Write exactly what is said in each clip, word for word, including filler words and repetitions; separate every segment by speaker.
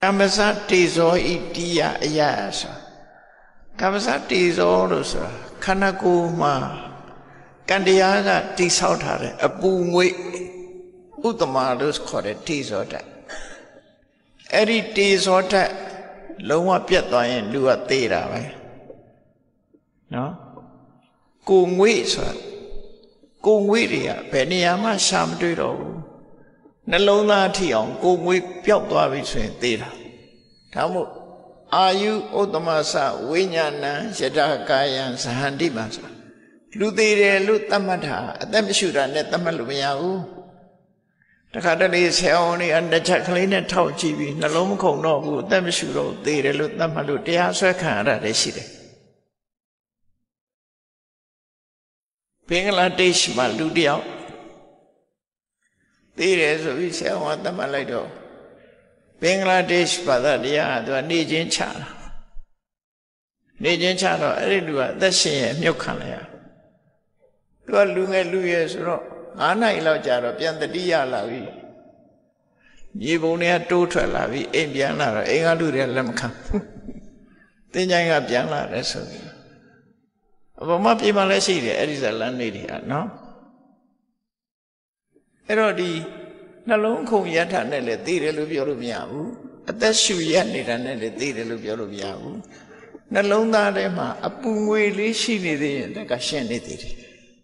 Speaker 1: Kamasa tezo itiya ayasa. Kamasa tezo lo sura. Kanaku ma kandiyaga tisautare. Apu ngwe utama lo skore tezo da. Eri tezo da loma piatoyen luwa tera ba. No? Ku ngwe sura. Ku ngwe riya peniyama samdui ro. နှလုံးသားထိအောင်ကိုယ်ငွေပျောက်သွားပြီဆိုရင်သေတာဒါမို့အာယုဥတ္တမသဝိညာဏံယတကာယံဇဟန္တိမှာဆိုလူသေးတယ်လို့သတ်မှတ်တာအသက်မရှိတာနဲ့သတ်မှတ်လို့မရဘူးတခါတလေဆရာဝန်တွေအတစ်ချက်ကလေးနဲ့ထောက်ကြည့်ပြီးနှလုံးမခုန်တော့ဘူးအသက်မရှိတော့သေတယ်လို့သတ်မှတ်လို့တရားဆွဲခံရတာလည်းရှိတယ်ဘင်္ဂလားဒေ့ရှ်မှာလူတယောက်သိတယ်ဆိုပြီးဆရာဝန်ကသတ်မှတ်လိုက်တော့ဘင်္ဂလားဒေ့ရှ်ဘာသာတရားကသူကနေချင်းချတာနေချင်းချတော့အဲ့ဒီလူကအသက်ရှင်ရဲ့မြုပ်ခံလိုက်ရသူကလူငယ်လူရဲ့ဆိုတော့ငါးနိုင်လောက်ကြာတော့ပြန်တတိယလာပြီမြေပုံတွေကတိုးထွက်လာပြီအိမ်ပြန်လာတော့အိမ်ကလူတွေကလက်မခံတင်းချိုင်းကပြန်လာတယ်ဆိုပြီးအပေါ်မှာပြေးမှလည်းရှိတယ်အဲ့ဒီဇလန်းလေးတွေကနော်အဲ့တော့ဒီနှလုံးခုန်ရထနဲ့လည်းသိတယ်လို့ပြောလို့မရဘူးအသက်ရှူရနေတာနဲ့လည်းသိတယ်လို့ပြောလို့မရဘူးနှလုံးသားထဲမှာအပူငွေလေးရှိနေသေးရင်တက်ကရှင်းနေသေးတယ်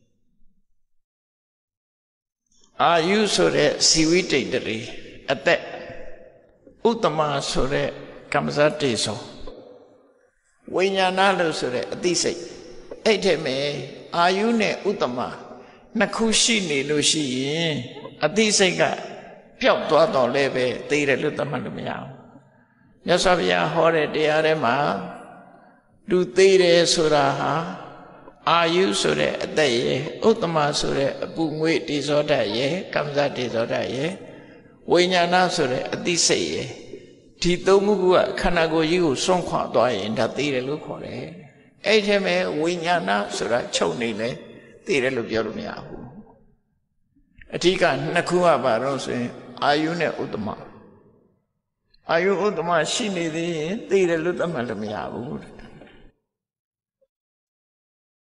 Speaker 1: အာယုဆိုတဲ့ဇီဝိတ္တိတ္တိအသက်ဥတ္တမဆိုတဲ့ကမ္မဇတေဇောဝိညာဏလို့ဆိုတဲ့အသိစိတ်အဲ့ထဲမှာအာယုနဲ့ဥတ္တမနှစ်ခုရှိနေလို့ရှိရင်အသိစိတ်ကပျောက်သွားတော့လည်းပဲသိတယ်လို့သတ်မှတ်လို့မရဘူးမြတ်စွာဘုရားဟောတဲ့တရားထဲမှာလူသိတယ်ဆိုတာဟာအာယုဆိုတဲ့အသက်ရဲ့ဥတ္တမဆိုတဲ့အပူငွေတေဇောဓာတ်ရဲ့ကမ္မဇတေဇောဓာတ်ရဲ့ဝိညာဏဆိုတဲ့အသိစိတ်ရဲ့ဒီသုံးခုကခန္ဓာကိုယ်ကြီးကိုစွန့်ခွာသွားရင်ဒါသိတယ်လို့ခေါ်တယ်အဲ့ဒီမှာဝိညာဏဆိုတာချုပ်နေလေသိတယ်လို့ပြောလို့မရဘူးအဓိကနှစ်ခုကပါတော့ဆိုရင်အာယုနဲ့ဥတ္တမအာယုဥတ္တမရှိနေသေးရင်သိတယ်လို့သတ်မှတ်လို့မရဘူး